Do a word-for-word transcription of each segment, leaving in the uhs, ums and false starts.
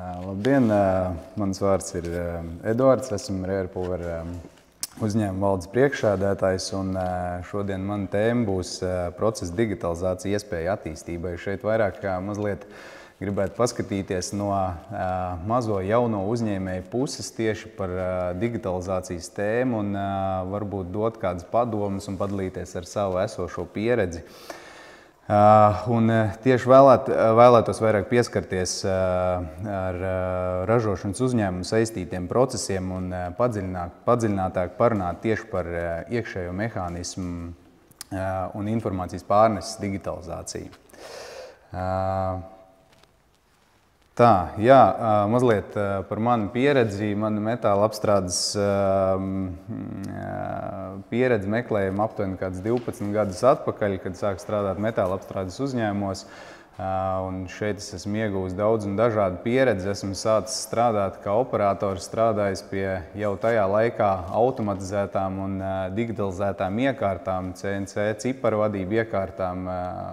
Labdien! Mans vārds ir Eduards. Esmu Rēerpower uzņēmuma valdes priekšsēdētājs. Un šodien mana tēma būs procesa digitalizācija iespēja attīstībai. Šeit vairāk mazliet gribētu paskatīties no mazo jauno uzņēmēju puses tieši par digitalizācijas tēmu un varbūt dot kādas padomas un padalīties ar savu esošo pieredzi. Un tieši vēlēt, vēlētos vairāk pieskarties ar ražošanas uzņēmumu saistītiem procesiem un padziļināt, padziļinātāk parunāt tieši par iekšējo mehānismu un informācijas pārneses digitalizāciju. Tā, jā, mazliet par manu pieredzi, manu metāla apstrādes pieredzi meklējumu aptuveni kāds divpadsmit gadus atpakaļ, kad sāku strādāt metāla apstrādes uzņēmumos. Un šeit es esmu ieguvis daudz un dažādu pieredzi. Esmu sācis strādāt kā operators, strādājis pie jau tajā laikā automatizētām un digitalizētām iekārtām, C N C ciparvadību iekārtām,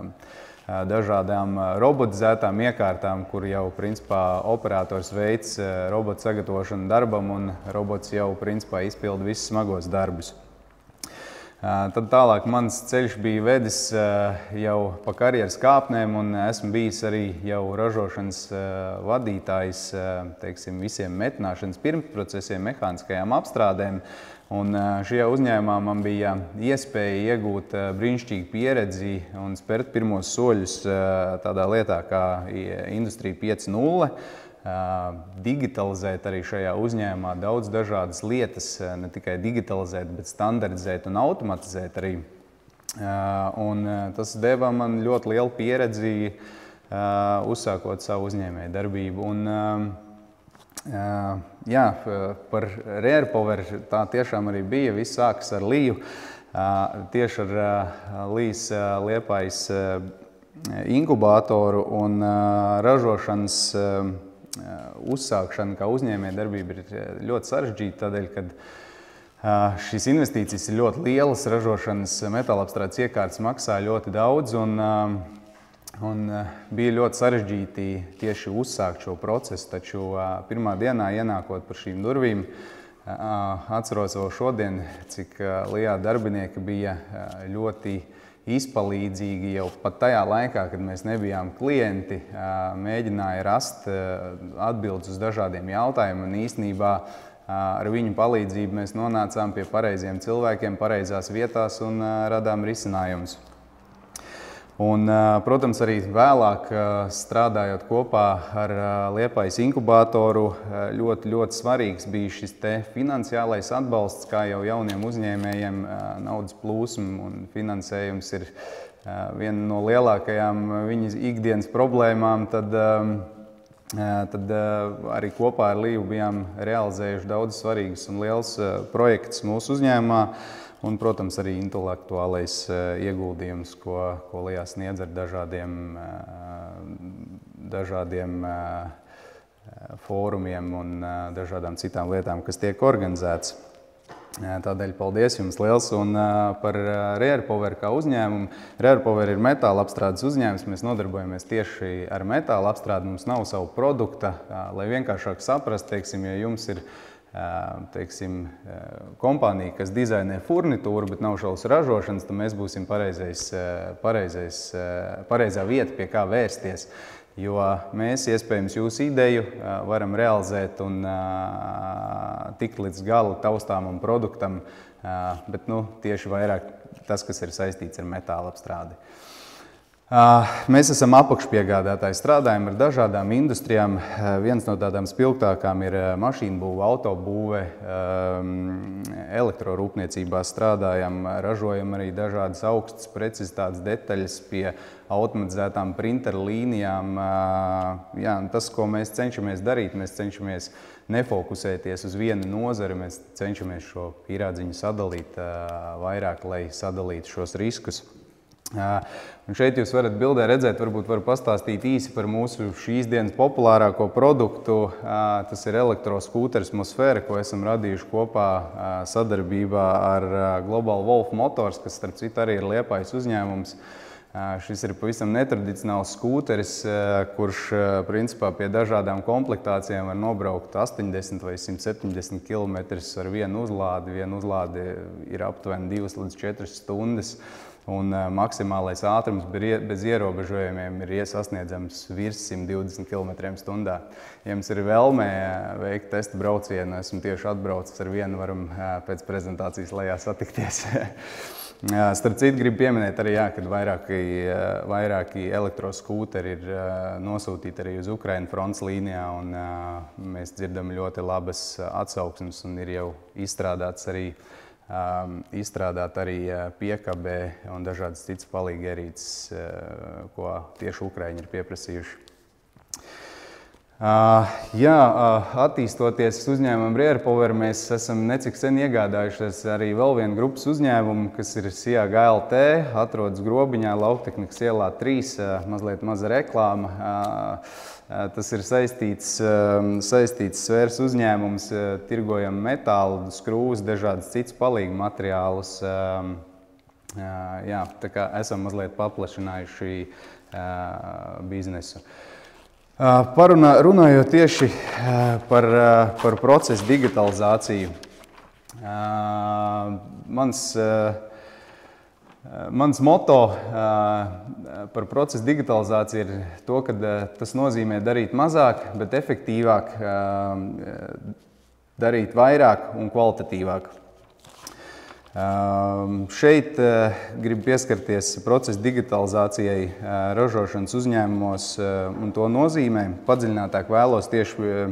dažādām robotizētām iekārtām, kur jau principā operators veids robotu sagatavošanu darbam un robots jau principā izpilda visus smagos darbus. Tad tālāk mans ceļš bija vedis jau pa karjeras kāpnēm un esmu bijis arī jau ražošanas vadītājs, teiksim, visiem metināšanas pirmsprocesiem, mehāniskajām apstrādēm. Un šajā uzņēmumā man bija iespēja iegūt brīnišķīgu pieredzi un spērt pirmos soļus tādā lietā kā Industrija pieci nulle. Digitalizēt arī šajā uzņēmumā daudz dažādas lietas, ne tikai digitalizēt, bet standardizēt un automatizēt arī. Un tas deva man ļoti lielu pieredzi, uzsākot savu uzņēmēju darbību. Un, jā, par Rēerpower tā tiešām arī bija. Viss sākas ar Liju. Tieši ar Lijas Liepājas inkubātoru un ražošanas uzsākšana kā uzņēmēja darbība ir ļoti sarežģīta, tādēļ, kad šīs investīcijas ir ļoti lielas, ražošanas metāla apstrādes iekārtas maksā ļoti daudz un, un bija ļoti sarežģīti tieši uzsākt šo procesu, taču pirmā dienā ienākot par šīm durvīm, atceros vēl šodien, cik Lijā darbinieki bija ļoti izpalīdzīgi jau pat tajā laikā, kad mēs nebijām klienti, mēģināja rast atbildes uz dažādiem jautājumiem. Un īstenībā ar viņu palīdzību mēs nonācām pie pareiziem cilvēkiem, pareizās vietās un radām risinājumus. Un, protams, arī vēlāk strādājot kopā ar Liepājas inkubātoru, ļoti, ļoti svarīgs bija šis te finansiālais atbalsts, kā jau jauniem uzņēmējiem naudas plūsma un finansējums ir viena no lielākajām viņas ikdienas problēmām, tad, tad arī kopā ar Liju bijām realizējuši daudz svarīgus un liels projektus mūsu uzņēmumā. Un, protams, arī intelektuālais ieguldījums, ko, ko Lijā sniedz ar dažādiem, dažādiem fórumiem un dažādām citām lietām, kas tiek organizētas. Tādēļ paldies jums liels. Un par Rēerpower kā uzņēmumu. Rēerpower ir metāla apstrādes uzņēmums. Mēs nodarbojamies tieši ar metāla apstrādi. Mums nav savu produkta. Lai vienkāršāk saprast, teiksim, ja jums ir teiksim, kompānija, kas dizainē furnitūru, bet nav šausmas ražošanas, tad mēs būsim pareizais, pareizais, pareizā vieta, pie kā vērsties. Jo mēs, iespējams, jūsu ideju varam realizēt un tikt līdz gala taustāmam produktam, bet nu, tieši vairāk tas, kas ir saistīts ar metāla apstrādi. Mēs esam apakšpiegādātāji, strādājam ar dažādām industrijām. Viens no tādām spilgtākām ir mašīnu būve, autobūve, elektrorūpniecībā strādājam, ražojam arī dažādas augstas precizitātes detaļas pie automatizētām printeru līnijām. Jā, tas, ko mēs cenšamies darīt, mēs cenšamies nefokusēties uz vienu nozari, mēs cenšamies šo pierādziņu sadalīt vairāk, lai sadalītu šos riskus. Un šeit jūs varat bildē redzēt, varbūt varu pastāstīt īsi par mūsu šīs dienas populārāko produktu. Tas ir elektroskūters Mosfera, ko esam radījuši kopā sadarbībā ar Global Wolf Motors, kas starp citu arī ir Liepājas uzņēmums. Šis ir pavisam netradicionāls skūteris, kurš principā pie dažādām komplektācijām var nobraukt astoņdesmit vai simt septiņdesmit kilometrus ar vienu uzlādi. Viena uzlāde ir aptuveni divas līdz četras stundas, un maksimālais ātrums bez ierobežojumiem ir sasniedzams virs simt divdesmit kilometriem stundā. Ja jums ir vēlme veikt testa braucienu, esmu tieši atbraucis ar vienu, varam pēc prezentācijas lejā satikties. Starp citu, gribu pieminēt arī, jā, kad vairāki, vairāki elektroskūteri ir nosūtīti arī uz Ukrainu frontes līnijā, un mēs dzirdam ļoti labas atsauksmes, un ir jau izstrādāts arī, izstrādāt arī piekabē un dažādas citas palīgierīces, ko tieši Ukraiņi ir pieprasījuši. Uh, jā, uh, attīstoties uzņēmumam Rierpower, mēs esam necik sen iegādājušies arī vēl vienu grupas uzņēmumu, kas ir Sijā G L T, atrodas Grobiņā, Lauktehnikas ielā trīs, uh, mazliet maza reklāma. Uh, uh, tas ir saistīts, uh, saistīts sfēras uzņēmums, uh, tirgojam metālu, skrūvas, dažādas citas palīgu materiālus. Uh, uh, jā, tā kā esam mazliet paplašinājuši uh, biznesu. Parunā, runājot tieši par, par procesu digitalizāciju, mans, mans moto par procesu digitalizāciju ir to, ka tas nozīmē darīt mazāk, bet efektīvāk, darīt vairāk un kvalitatīvāk. Uh, šeit uh, gribu pieskarties procesa digitalizācijai uh, ražošanas uzņēmumos uh, un to nozīmē. Padziļinātāk vēlos tieši uh,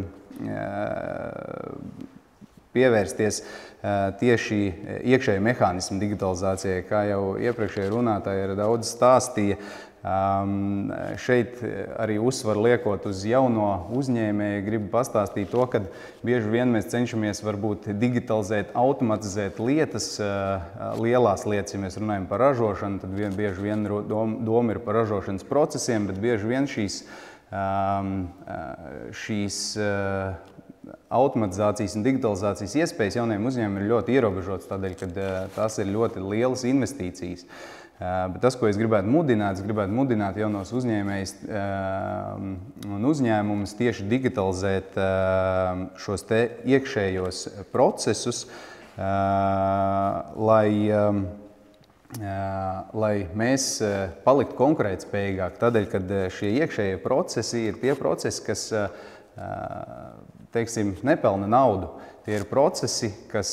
pievērsties uh, tieši iekšēju mehānismu digitalizācijai, kā jau iepriekšēji runātāji ir daudz stāstīja. Um, šeit arī uzsvaru liekot uz jauno uzņēmēju, gribu pastāstīt to, ka bieži vien mēs cenšamies varbūt digitalizēt, automatizēt lietas, uh, lielās lietas, ja mēs runājam par ražošanu, tad vien, bieži vien doma, doma ir par ražošanas procesiem, bet bieži vien šīs, um, šīs uh, automatizācijas un digitalizācijas iespējas jauniem uzņēmumiem ir ļoti ierobežotas, tādēļ, ka uh, tās ir ļoti lielas investīcijas. Uh, bet tas, ko es gribētu mudināt, es gribētu mudināt jaunos uzņēmējus uh, un uzņēmumus tieši digitalizēt uh, šos te iekšējos procesus, uh, lai, um, uh, lai mēs uh, paliktu konkurētspējīgāki. Tādēļ, kad šie iekšējie procesi ir tie procesi, kas, uh, teiksim, nepelna naudu. Tie ir procesi, kas,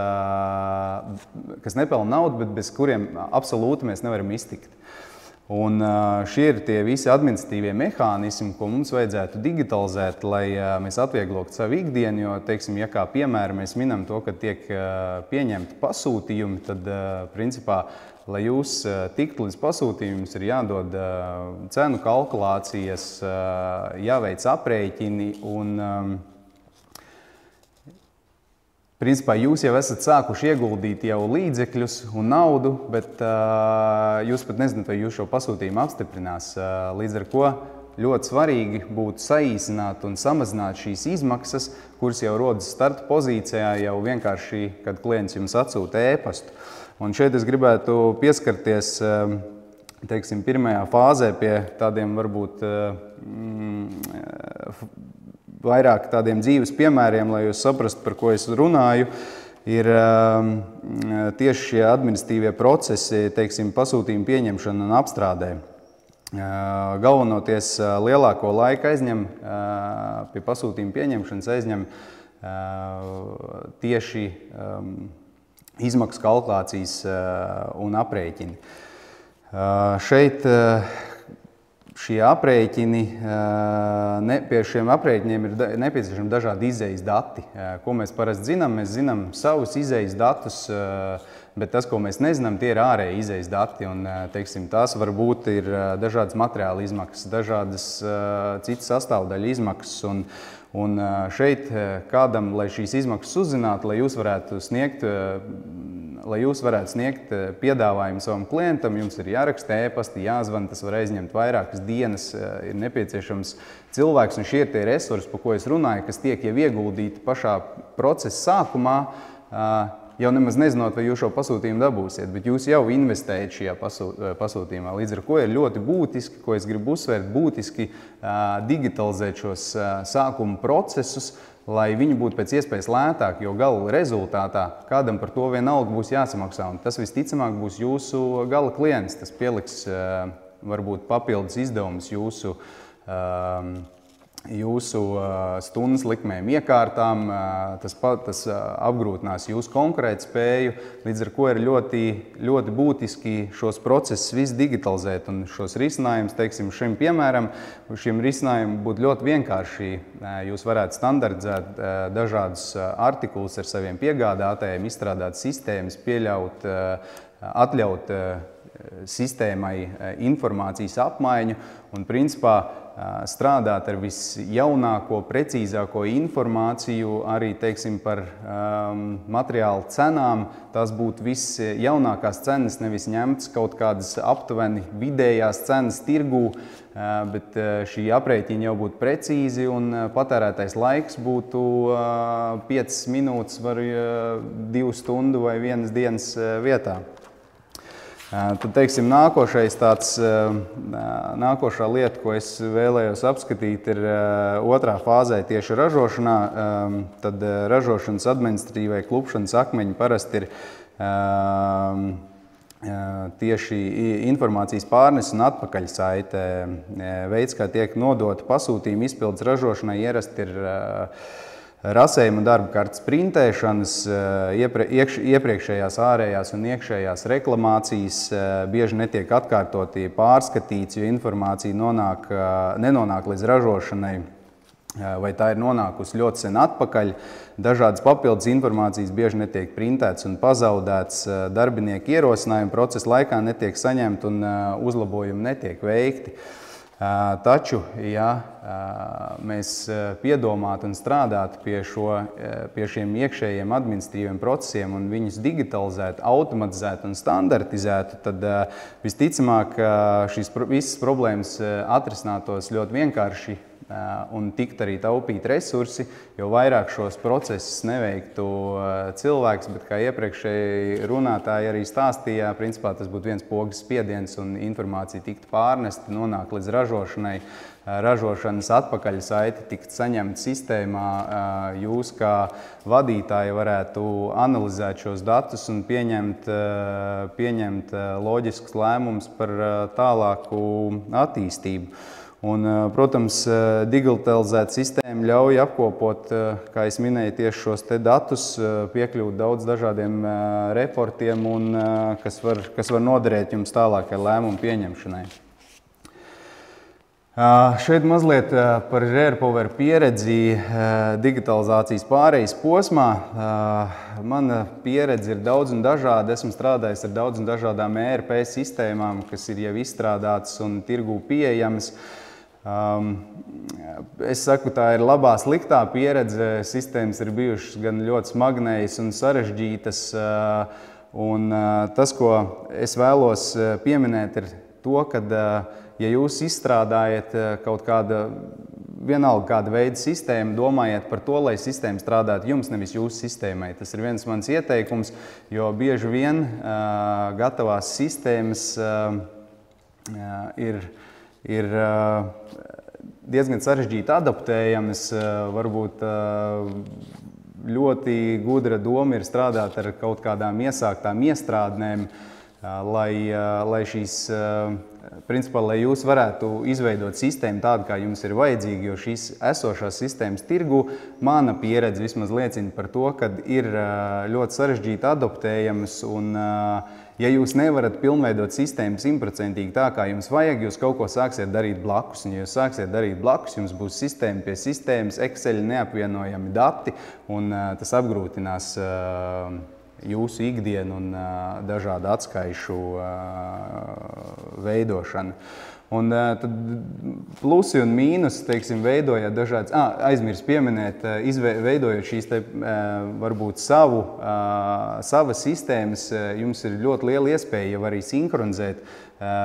kas nepelna naudu, bet bez kuriem absolūti mēs nevaram iztikt. Un šie ir tie visi administratīvie mehānismi, ko mums vajadzētu digitalizēt, lai mēs atvieglotu savu ikdienu, jo, teiksim, ja kā piemēram mēs minam to, ka tiek pieņemti pasūtījumi, tad, principā, lai jūs tiktu līdz pasūtījumam, ir jādod cenu kalkulācijas, jāveic aprēķini un principā jūs jau esat sākuši ieguldīt jau līdzekļus un naudu, bet uh, jūs pat nezināt, vai jūs šo pasūtījumu apstiprinās. Uh, līdz ar ko ļoti svarīgi būtu saīsināt un samazināt šīs izmaksas, kuras jau rodas starta pozīcijā jau vienkārši, kad klients jums atsūta ēpastu. Un šeit es gribētu pieskarties, uh, teiksim, pirmajā fāzē pie tādiem varbūt uh, mm, vairāk tādiem dzīves piemēriem, lai jūs saprastu, par ko es runāju, ir um, tieši šie administratīvie procesi, teiksim, pasūtījumu pieņemšana un apstrādē. Uh, galvenoties uh, lielāko laiku aizņem, uh, pie pasūtījumu pieņemšanas aizņem uh, tieši um, izmaksu kalkulācijas uh, un aprēķini. Uh, šeit uh, Šie aprēķini, ne, pie šiem aprēķiniem ir nepieciešami dažādi izējas dati. Ko mēs parasti zinām? Mēs zinām savus izējas datus, bet tas, ko mēs nezinām, tie ir ārēji izējas dati. Un, teiksim, tās varbūt ir dažādas materiāla izmaksas, dažādas citas sastāvdaļu izmaksas. Un, un šeit kādam, lai šīs izmaksas uzzinātu, lai jūs varētu sniegt, lai jūs varētu sniegt piedāvājumu savam klientam, jums ir jāraksta ēpasti, jāzvan, tas var aizņemt vairākas dienas, ir nepieciešams cilvēks, un šie ir tie resursi, par ko es runāju, kas tiek jau ieguldīti pašā procesa sākumā, jau nemaz nezinot, vai jūs šo pasūtījumu dabūsiet, bet jūs jau investējat šajā pasūtījumā. Līdz ar ko ir ļoti būtiski, ko es gribu uzsvērt, būtiski digitalizēt šos sākuma procesus, lai viņi būtu pēc iespējas lētāki, jo gala rezultātā kādam par to vienalga būs jāsamaksā. Un tas visticamāk būs jūsu gala klients. Tas pieliks varbūt papildus izdevumus jūsu jūsu stundas likmēm iekārtām, tas, tas apgrūtinās jūsu konkurētspēju, līdz ar ko ir ļoti, ļoti būtiski šos procesus visu digitalizēt un šos risinājumus, teiksim, šim piemēram, šiem risinājumiem būtu ļoti vienkārši. Jūs varētu standardizēt dažādus artikulus ar saviem piegādātājiem, izstrādāt sistēmas, pieļaut, atļaut sistēmai informācijas apmaiņu un, principā, strādāt ar visjaunāko, precīzāko informāciju arī, teiksim, par um, materiālu cenām. Tās būtu visjaunākās cenas, nevis ņemtas kaut kādas aptuveni vidējās cenas tirgū, uh, bet uh, šī aprēķina jau būtu precīzi un uh, patērētais laiks būtu uh, piecas minūtes var uh, divu stundu vai vienas dienas uh, vietā. Tad, teiksim, nākošais tāds, nākošā lieta, ko es vēlējos apskatīt, ir otrā fāzē tieši ražošanā. Tad ražošanas administratīvai klupšanas akmeņi parasti ir tieši informācijas pārnes un atpakaļsaite. Veids, kā tiek nodota pasūtījuma izpildes ražošanai, ierasti ir rasējuma darba kartes printēšanas, iekš, iepriekšējās ārējās un iekšējās reklamācijas bieži netiek atkārtoti pārskatīts, jo informācija nonāk, nenonāk līdz ražošanai, vai tā ir nonākusi ļoti sen atpakaļ. Dažādas papildus informācijas bieži netiek printēts un pazaudēts, darbinieku ierosinājumi procesa laikā netiek saņemti un uzlabojumi netiek veikti. Taču, ja mēs piedomātu un strādātu pie, šo, pie šiem iekšējiem administratīviem procesiem un viņus digitalizētu, automatizētu un standartizētu, tad visticamāk šīs visas problēmas atrisinātos ļoti vienkārši un tikt arī taupīt resursi, jo vairāk šos procesus neveiktu cilvēks, bet kā iepriekšēji runātāji arī stāstīja, principā tas būtu viens pogas spiediens un informācija tiktu pārnesta, nonāk līdz ražošanai, ražošanas atpakaļsaiti tikt saņemt sistēmā, jūs kā vadītāji varētu analizēt šos datus un pieņemt, pieņemt loģiskus lēmumus par tālāku attīstību. Un, protams, digitalizēta sistēma ļauj apkopot, kā es minēju, tieši šos te datus, piekļūt daudz dažādiem reportiem, un, kas, var, kas var noderēt jums tālākai lēmumu pieņemšanai. Šeit mazliet par RarePower pieredzi digitalizācijas pārejas posmā. Mana pieredze ir daudz un dažāda. Esmu strādājis ar daudz un dažādām E R P sistēmām, kas ir jau izstrādātas un tirgū pieejamas. Es saku, tā ir labā, sliktā pieredze. Sistēmas ir bijušas gan ļoti smagnējas un sarežģītas. Un tas, ko es vēlos pieminēt, ir to, ka ja jūs izstrādājat kaut kāda, vienalga kāda veida sistēmu, domājiet par to, lai sistēma strādātu jums, nevis jūsu sistēmai. Tas ir viens mans ieteikums, jo bieži vien uh, gatavās sistēmas uh, ir, ir uh, diezgan sarežģīti adaptējamas. Uh, varbūt uh, ļoti gudra doma ir strādāt ar kaut kādām iesāktām iestrādnēm, uh, lai, uh, lai šīs uh, Principā, lai jūs varētu izveidot sistēmu tādu, kā jums ir vajadzīgi, jo šīs esošās sistēmas tirgu, mana pieredze vismaz liecina par to, ka ir ļoti sarežģīti adaptējamas, un ja jūs nevarat pilnveidot sistēmu simtprocentīgi tā, kā jums vajag, jūs kaut ko sāksiet darīt blakus, un ja jūs sāksiet darīt blakus, jums būs sistēma pie sistēmas, Excel neapvienojami dati, un tas apgrūtinās jūsu ikdienu un uh, dažādu atskaišu uh, veidošanu. Un uh, tad plusi un mīnus, teiksim, veidojot dažādas, ah, aizmirs pieminēt, uh, izve, veidojot šīs te, uh, varbūt savu, uh, savas sistēmas, uh, jums ir ļoti liela iespēja jau arī sinhronizēt. Uh,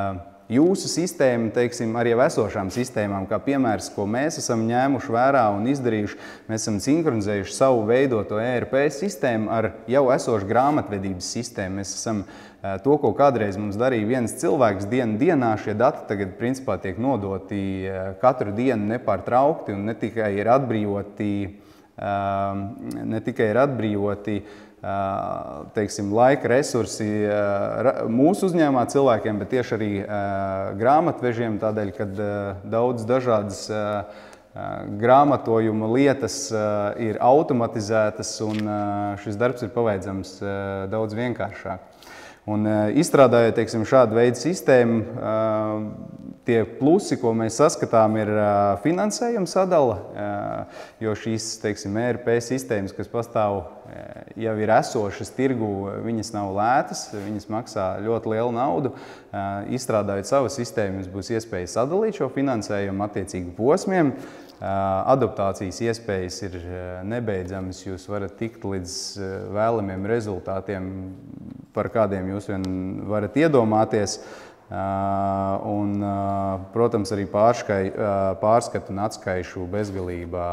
jūsu sistēma, teiksim, arī jau esošām sistēmām, kā piemērs, ko mēs esam ņēmuši vērā un izdarījuši, mēs esam sinhronizējuši savu veidoto E R P sistēmu ar jau esošu grāmatvedības sistēmu. Mēs esam to, ko kādreiz mums darīja viens cilvēks dienu dienā, šie dati tagad principā tiek nodoti katru dienu nepārtraukti un ne tikai ir atbrīvoti, ne tikai ir atbrīvoti teiksim, laika resursi mūsu uzņēmumā cilvēkiem, bet tieši arī grāmatvežiem, tādēļ, kad daudz dažādas grāmatojuma lietas ir automatizētas un šis darbs ir paveicams daudz vienkāršāk. Un izstrādājot, teiksim, šādu veidu sistēmu, tie plusi, ko mēs saskatām, ir finansējuma sadala, jo šīs, teiksim, E R P sistēmas, kas pastāv, jau ir esošas tirgu, viņas nav lētas, viņas maksā ļoti lielu naudu. Izstrādājot savu sistēmu, jums būs iespēja sadalīt šo finansējumu attiecīgi posmiem. Adaptācijas iespējas ir nebeidzamas, jūs varat tikt līdz vēlamiem rezultātiem, par kādiem jūs vien varat iedomāties. Un, protams, arī pārskai, pārskatu un atskaišu bezgalībā,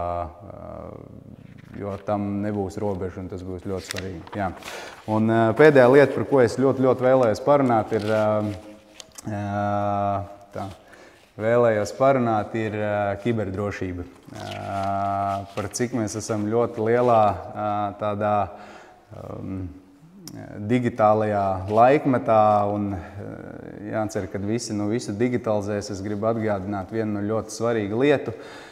jo tam nebūs robežu un tas būs ļoti svarīgi. Jā. Un pēdējā lieta, par ko es ļoti, ļoti vēlējos parunāt, ir tā. Vēlējos parunāt ir kiberdrošība. Par cik mēs esam ļoti lielā tādā um, digitālajā laikmetā un jācer, kad visi nu visu digitalizēs, es gribu atgādināt vienu ļoti svarīgu lietu.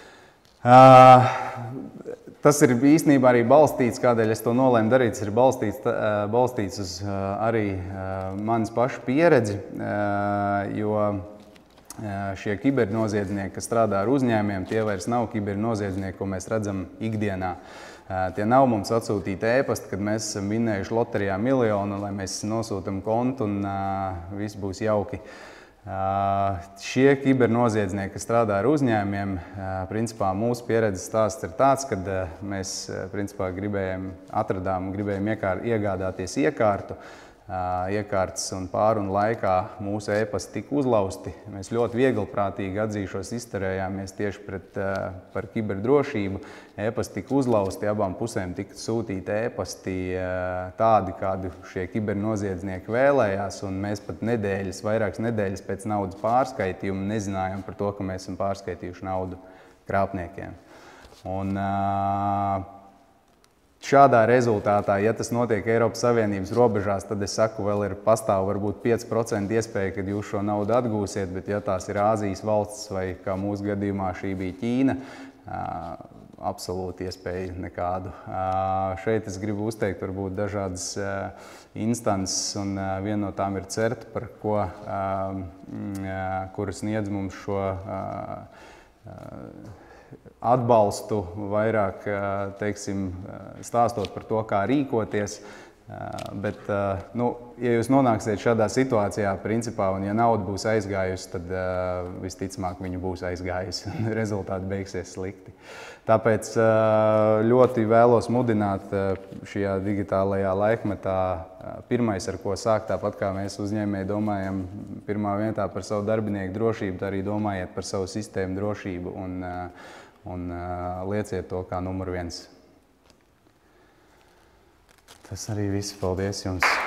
Tas ir īstenībā arī balstīts, kādēļ es to nolēmu darīt, tas ir balstīts, balstīts uz arī manas pašu pieredzi, jo šie kibernoziedznieki, kas strādā ar uzņēmiem, tie vairs nav kibernoziedznieki, ko mēs redzam ikdienā. Tie nav mums atsūtīti ēpasti, kad mēs esam vinējuši loterijā miljonu, lai mēs nosūtam kontu un viss būs jauki. Šie kibernoziedznieki, kas strādā ar uzņēmiem, principā mūsu pieredzes stāsts ir tāds, kad mēs principā gribējām, atradām, gribējām iegādāties iekārtu, iekārtas un pārunu laikā mūsu ēpasti tika uzlausti. Mēs ļoti vieglprātīgi atzīšos izturējāmies tieši pret, par kiberdrošību. Ēpasti tika uzlausti, abām pusēm tika sūtīti ēpasti tādi, kādu šie kibernoziedznieki vēlējās, un mēs pat nedēļas, vairākas nedēļas pēc naudas pārskaitījuma nezinājām par to, ka mēs esam pārskaitījuši naudu krāpniekiem. Un, šādā rezultātā, ja tas notiek Eiropas Savienības robežās, tad es saku, vēl ir pastāv varbūt pieci procenti iespēja, kad jūs šo naudu atgūsiet, bet ja tās ir Āzijas valsts vai, kā mūsu gadījumā, šī bija Ķīna, absolūti iespēja nekādu. Šeit es gribu uzteikt varbūt dažādas instances, un viena no tām ir CERT, par ko, kuru sniedz mums šo atbalstu, vairāk, teiksim, stāstot par to, kā rīkoties. Bet, nu, ja jūs nonāksiet šādā situācijā, principā, un ja nauda būs aizgājusi, tad visticamāk viņa būs aizgājusi un rezultāti beigsies slikti. Tāpēc ļoti vēlos mudināt šajā digitālajā laikmetā. Pirmais, ar ko sākt, tāpat kā mēs uzņēmēji domājam pirmā vietā par savu darbinieku drošību, tā arī domājiet par savu sistēmu drošību un, un lieciet to kā numur viens. Tas arī viss. Paldies jums!